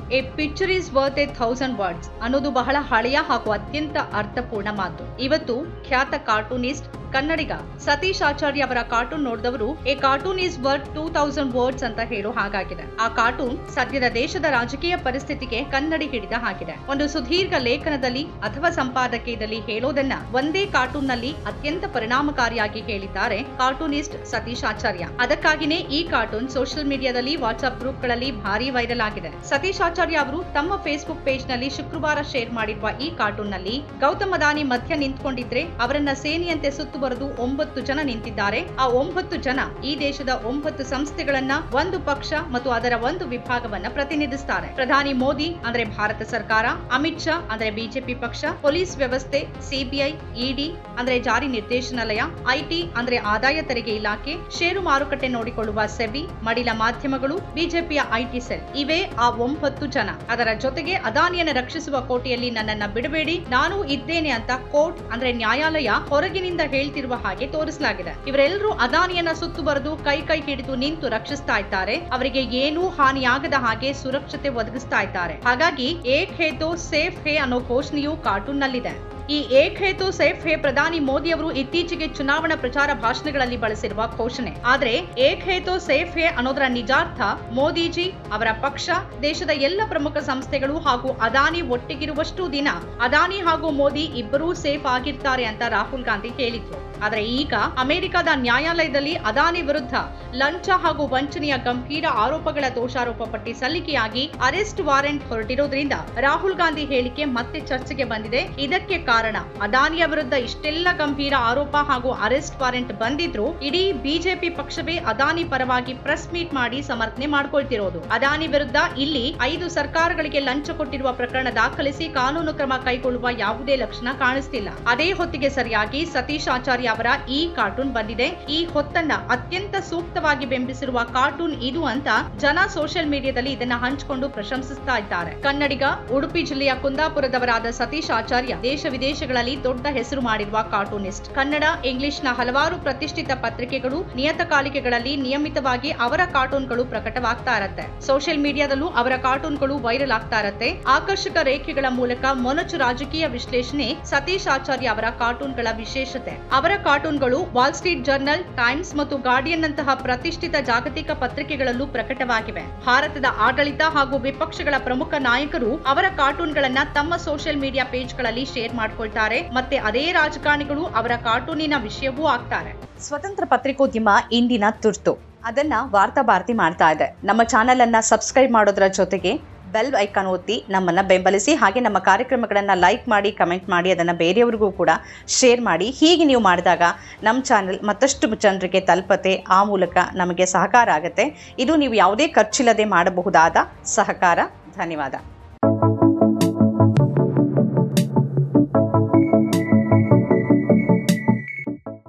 A picture is worth 1,000 words ಅನ್ನೋದು ಬಹಳ ಹಳೆಯ ಹಾಗೂ ಅತ್ಯಂತ ಅರ್ಥಪೂರ್ಣ ಮಾತು. ಇವತ್ತು ಖ್ಯಾತ ಕಾರ್ಟೂನಿಸ್ಟ್ ಕನ್ನಡಿಗ ಸತೀಶ್ ಆಚಾರ್ಯ ಅವರ ಕಾರ್ಟೂನ್ ನೋಡಿದವರು a cartoon is worth 2,000 words ಅಂತ ಹೇಳೋ ಹಾಗಾಗಿದೆ. ಆ ಕಾರ್ಟೂನ್ ಸದ್ಯದ ದೇಶದ ರಾಜಕೀಯ ಪರಿಸ್ಥಿತಿಗೆ ಕನ್ನಡಿ ಹಿಡಿದ ಹಾಗಿದೆ. ಒಂದು ಸುದೀರ್ಘ ಲೇಖನದಲ್ಲಿ ಅಥವಾ ಸಂಪಾದಕೀಯದಲ್ಲಿ ಹೇಳೋದನ್ನ ಒಂದೇ ಕಾರ್ಟೂನ್ ನಲ್ಲಿ ಅತ್ಯಂತ ಪರಿಣಾಮಕಾರಿಯಾಗಿ ಹೇಳಿದ್ದಾರೆ ಕಾರ್ಟೂನಿಸ್ಟ್ ಸತೀಶ್ ಆಚಾರ್ಯ. ಅದಕ್ಕಾಗಿನೇ ಈ ಕಾರ್ಟೂನ್ ಸೋಷಿಯಲ್ ಮೀಡಿಯಾದಲ್ಲಿ ವಾಟ್ಸ್ಆಪ್ ಗ್ರೂಪ್ ಗಳಲ್ಲಿ ಭಾರಿ ವೈರಲ್ ಆಗಿದೆ. ಸತೀಶ್ ಆಚಾರ್ಯ ಅವರು ತಮ್ಮ ಫೇಸ್ಬುಕ್ ಪೇಜ್ ನಲ್ಲಿ ಶುಕ್ರವಾರ ಶೇರ್ ಮಾಡಿರುವ ಈ ಕಾರ್ಟೂನ್ ನಲ್ಲಿ ಗೌತಮ್ ಅದಾನಿ ಮಧ್ಯ ನಿಂತ್ಕೊಂಡಿದ್ರೆ ಅವರನ್ನ ಸೇನೆಯಂತೆ ಸುತ್ತು ಬರೆದು 9 ಜನ ನಿಂತಿದ್ದಾರೆ. ಆ 9 ಜನ ಈ ದೇಶದ 9 ಸಂಸ್ಥೆಗಳನ್ನ, ಒಂದು ಪಕ್ಷ ಮತ್ತು ಅದರ ಒಂದು ವಿಭಾಗವನ್ನ ಪ್ರತಿನಿಧಿಸುತ್ತಾರೆ. ಪ್ರಧಾನಿ ಮೋದಿ ಅಂದ್ರೆ ಭಾರತ ಸರ್ಕಾರ, ಅಮಿತ್ ಶಾ ಅಂದ್ರೆ ಬಿಜೆಪಿ ಪಕ್ಷ, ಪೊಲೀಸ್ ವ್ಯವಸ್ಥೆ, ಸಿಬಿಐ, ಇಡಿ ಅಂದ್ರೆ ಜಾರಿ ನಿರ್ದೇಶನಾಲಯ, ಐಟಿ ಅಂದ್ರೆ ಆದಾಯ ತೆರಿಗೆ ಇಲಾಖೆ, ಷೇರು ಮಾರುಕಟ್ಟೆ ನೋಡಿಕೊಳ್ಳುವ ಸೆಬಿ, ಮಡಿಲ ಮಾಧ್ಯಮಗಳು, ಬಿಜೆಪಿಯ ಐಟಿ ಸೆಲ್ ಇವೇ ಆ 9 ಜನ. ಅದರ ಜೊತೆಗೆ ಅದಾನಿಯನ್ನು ರಕ್ಷಿಸುವ ಕೋಟೆಯಲ್ಲಿ ನನ್ನನ್ನ ಬಿಡಬೇಡಿ, ನಾನು ಇದ್ದೇನೆ ಅಂತ ಕೋರ್ಟ್ ಅಂದ್ರೆ ನ್ಯಾಯಾಲಯ ಹೊರಗಿನಿಂದ ಹೇಳ್ತಿರುವ ಹಾಗೆ ತೋರಿಸಲಾಗಿದೆ. ಇವರೆಲ್ಲರೂ ಅದಾನಿಯನ್ನ ಸುತ್ತು ಬರೆದು ಕೈ ಹಿಡಿದು ನಿಂತು ರಕ್ಷಿಸ್ತಾ ಇದ್ದಾರೆ. ಅವರಿಗೆ ಏನೂ ಹಾನಿಯಾಗದ ಹಾಗೆ ಸುರಕ್ಷತೆ ಒದಗಿಸ್ತಾ ಇದ್ದಾರೆ. ಹಾಗಾಗಿ ಏಕ್ ಹೇ ತೋ ಸೇಫ್ ಹೇ ಅನ್ನೋ ಘೋಷಣೆಯು ಕಾರ್ಟೂನ್ ನಲ್ಲಿದೆ. ಈ ಏಕ್ ಹೇ ತೋ ಸೇಫ್ ಹೇ ಪ್ರಧಾನಿ ಮೋದಿ ಅವರು ಇತ್ತೀಚೆಗೆ ಚುನಾವಣಾ ಪ್ರಚಾರ ಭಾಷಣಗಳಲ್ಲಿ ಬಳಸಿರುವ ಘೋಷಣೆ. ಆದ್ರೆ ಏಕ್ ಹೇ ತೋ ಸೇಫ್ ಹೇ ಅನ್ನೋದರ ನಿಜಾರ್ಥ ಮೋದಿಜಿ, ಅವರ ಪಕ್ಷ, ದೇಶದ ಎಲ್ಲ ಪ್ರಮುಖ ಸಂಸ್ಥೆಗಳು ಹಾಗೂ ಅದಾನಿ ಒಟ್ಟಿಗಿರುವಷ್ಟು ದಿನ ಅದಾನಿ ಹಾಗೂ ಮೋದಿ ಇಬ್ಬರೂ ಸೇಫ್ ಆಗಿರ್ತಾರೆ ಅಂತ ರಾಹುಲ್ ಗಾಂಧಿ ಹೇಳಿದ್ರು. ಆದ್ರೆ ಈಗ ಅಮೆರಿಕದ ನ್ಯಾಯಾಲಯದಲ್ಲಿ ಅದಾನಿ ವಿರುದ್ಧ ಲಂಚ ಹಾಗೂ ವಂಚನೆಯ ಗಂಭೀರ ಆರೋಪಗಳ ದೋಷಾರೋಪ ಪಟ್ಟಿ ಸಲ್ಲಿಕೆಯಾಗಿ ಅರೆಸ್ಟ್ ವಾರೆಂಟ್ ಹೊರಟಿರೋದ್ರಿಂದ ರಾಹುಲ್ ಗಾಂಧಿ ಹೇಳಿಕೆ ಮತ್ತೆ ಚರ್ಚೆಗೆ ಬಂದಿದೆ. ಇದಕ್ಕೆ ಕಾರಣ ಅದಾನಿಯ ವಿರುದ್ಧ ಇಷ್ಟೆಲ್ಲ ಗಂಭೀರ ಆರೋಪ ಹಾಗೂ ಅರೆಸ್ಟ್ ವಾರೆಂಟ್ ಬಂದಿದ್ರು ಇಡೀ ಬಿಜೆಪಿ ಪಕ್ಷವೇ ಅದಾನಿ ಪರವಾಗಿ ಪ್ರೆಸ್ ಮೀಟ್ ಮಾಡಿ ಸಮರ್ಥನೆ ಮಾಡ್ಕೊಳ್ತಿರೋದು. ಅದಾನಿ ವಿರುದ್ಧ ಇಲ್ಲಿ 5 ಸರ್ಕಾರಗಳಿಗೆ ಲಂಚ ಕೊಟ್ಟಿರುವ ಪ್ರಕರಣ ದಾಖಲಿಸಿ ಕಾನೂನು ಕ್ರಮ ಕೈಗೊಳ್ಳುವ ಯಾವುದೇ ಲಕ್ಷಣ ಕಾಣಿಸ್ತಿಲ್ಲ. ಅದೇ ಹೊತ್ತಿಗೆ ಸರಿಯಾಗಿ ಸತೀಶ್ ಆಚಾರ್ಯ ಅವರ ಈ ಕಾರ್ಟೂನ್ ಬಂದಿದೆ. ಈ ಹೊತ್ತನ್ನ ಅತ್ಯಂತ ಸೂಕ್ತವಾಗಿ ಬಿಂಬಿಸಿರುವ ಕಾರ್ಟೂನ್ ಇದು ಅಂತ ಜನ ಸೋಷಿಯಲ್ ಮೀಡಿಯಾದಲ್ಲಿ ಇದನ್ನ ಹಂಚಿಕೊಂಡು ಪ್ರಶಂಸಿಸ್ತಾ ಇದ್ದಾರೆ. ಕನ್ನಡಿಗ, ಉಡುಪಿ ಜಿಲ್ಲೆಯ ಕುಂದಾಪುರದವರಾದ ಸತೀಶ್ ಆಚಾರ್ಯ ದೇಶ ವಿದೇಶಗಳಲ್ಲಿ ದೊಡ್ಡ ಹೆಸರು ಮಾಡಿರುವ ಕಾರ್ಟೂನಿಸ್ಟ್. ಕನ್ನಡ, ಇಂಗ್ಲಿಷ್ನ ಹಲವಾರು ಪ್ರತಿಷ್ಠಿತ ಪತ್ರಿಕೆಗಳು, ನಿಯತಕಾಲಿಕೆಗಳಲ್ಲಿ ನಿಯಮಿತವಾಗಿ ಅವರ ಕಾರ್ಟೂನ್ಗಳು ಪ್ರಕಟವಾಗ್ತಾ ಇರತ್ತೆ. ಸೋಷಿಯಲ್ ಮೀಡಿಯಾದಲ್ಲೂ ಅವರ ಕಾರ್ಟೂನ್ಗಳು ವೈರಲ್ ಆಗ್ತಾ ಇರತ್ತೆ. ಆಕರ್ಷಕ ರೇಖೆಗಳ ಮೂಲಕ ಮೊನಚು ರಾಜಕೀಯ ವಿಶ್ಲೇಷಣೆ ಸತೀಶ್ ಆಚಾರ್ಯ ಅವರ ಕಾರ್ಟೂನ್ಗಳ ವಿಶೇಷತೆ. ಅವರ ಕಾರ್ಟೂನ್ಗಳು ವಾಲ್ ಸ್ಟ್ರೀಟ್ ಜರ್ನಲ್, ಟೈಮ್ಸ್ ಮತ್ತು ಗಾರ್ಡಿಯನ್ ನಂತಹ ಪ್ರತಿಷ್ಠಿತ ಜಾಗತಿಕ ಪತ್ರಿಕೆಗಳಲ್ಲೂ ಪ್ರಕಟವಾಗಿವೆ. ಭಾರತದ ಆಡಳಿತ ಹಾಗೂ ವಿಪಕ್ಷಗಳ ಪ್ರಮುಖ ನಾಯಕರು ಅವರ ಕಾರ್ಟೂನ್ಗಳನ್ನ ತಮ್ಮ ಸೋಷಿಯಲ್ ಮೀಡಿಯಾ ಪೇಜ್ಗಳಲ್ಲಿ ಶೇರ್ ಮಾಡ್ಕೊಳ್ತಾರೆ. ಮತ್ತೆ ಅದೇ ರಾಜಕಾರಣಿಗಳು ಅವರ ಕಾರ್ಟೂನಿನ ವಿಷಯವೂ ಆಗ್ತಾರೆ. ಸ್ವತಂತ್ರ ಪತ್ರಿಕೋದ್ಯಮ ಇಂದಿನ ತುರ್ತು. ಅದನ್ನ ವಾರ್ತಾ ಭಾರತಿ ಮಾಡ್ತಾ ಇದೆ. ನಮ್ಮ ಚಾನೆಲ್ ಅನ್ನ ಸಬ್ಸ್ಕ್ರೈಬ್ ಮಾಡೋದ್ರ ಜೊತೆಗೆ ಬೆಲ್ ಐಕಾನ್ ಒತ್ತಿ ನಮ್ಮನ್ನ ಬೆಂಬಲಿಸಿ. ಹಾಗೆ ನಮ್ಮ ಕಾರ್ಯಕ್ರಮಗಳನ್ನು ಲೈಕ್ ಮಾಡಿ, ಕಮೆಂಟ್ ಮಾಡಿ, ಅದನ್ನು ಬೇರೆಯವರಿಗೂ ಕೂಡ ಶೇರ್ ಮಾಡಿ. ಹೀಗೆ ನೀವು ಮಾಡಿದಾಗ ನಮ್ಮ ಚಾನೆಲ್ ಮತ್ತಷ್ಟು ಜನರಿಗೆ ತಲುಪತ್ತೆ. ಆ ಮೂಲಕ ನಮಗೆ ಸಹಕಾರ ಆಗುತ್ತೆ. ಇದು ನೀವು ಯಾವುದೇ ಖರ್ಚಿಲ್ಲದೆ ಮಾಡಬಹುದಾದ ಸಹಕಾರ. ಧನ್ಯವಾದ.